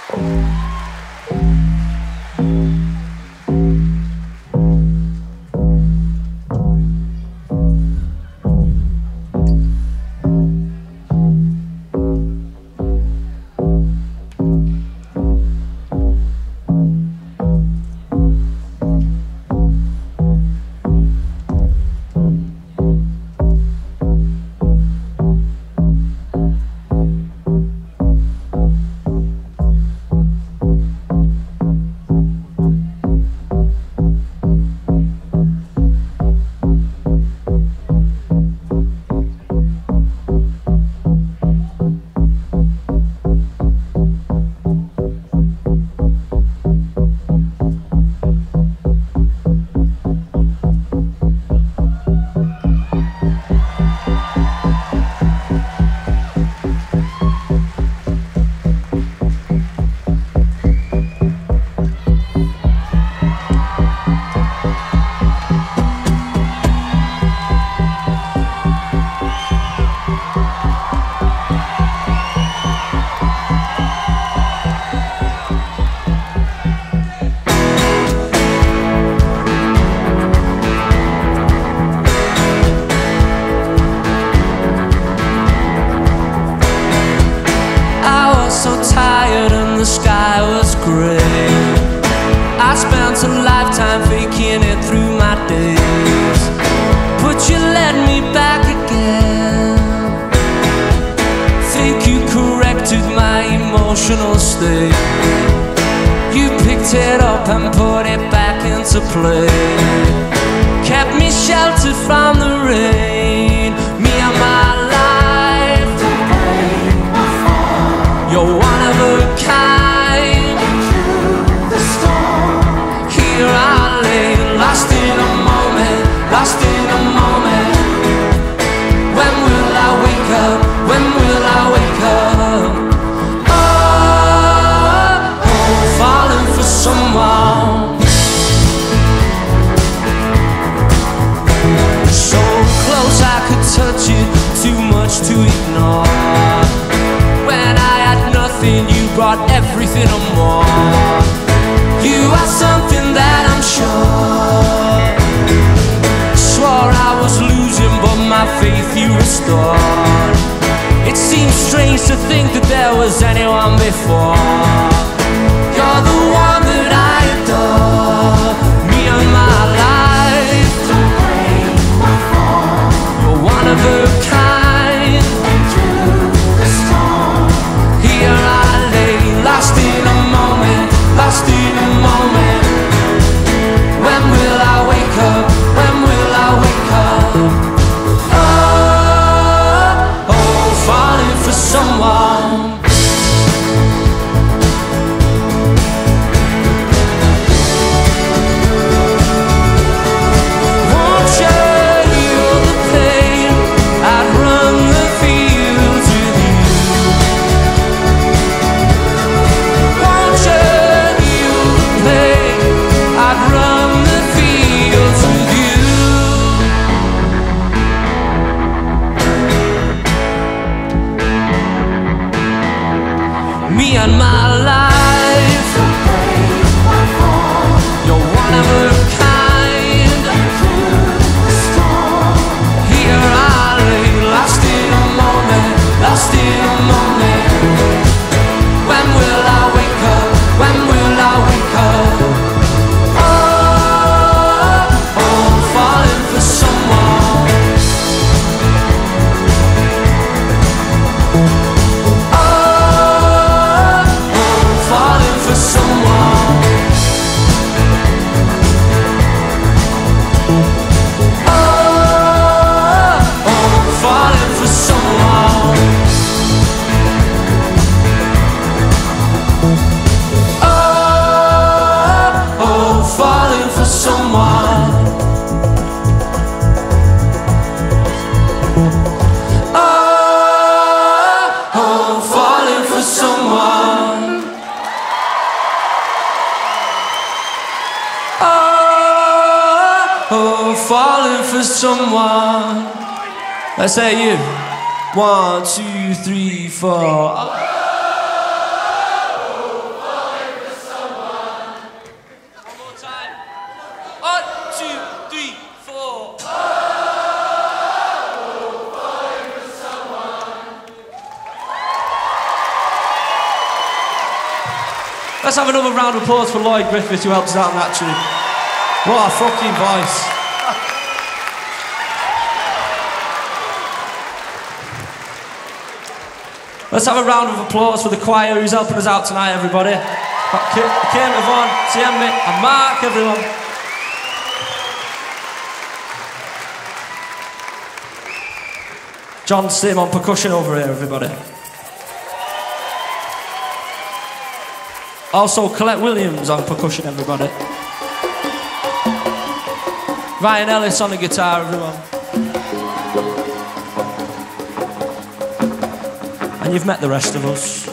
Someone. Let's say you. 1, 2, 3, 4. Let's have another round of applause for Lloyd Griffiths, who helped us out on that tune. What a fucking voice. Let's have a round of applause for the choir who's helping us out tonight, everybody. Kim, Yvonne, Simm, and Mark, everyone. John Simm on percussion over here, everybody. Also, Collette Williams on percussion, everybody. Ryan Ellis on the guitar, everyone. And you've met the rest of us.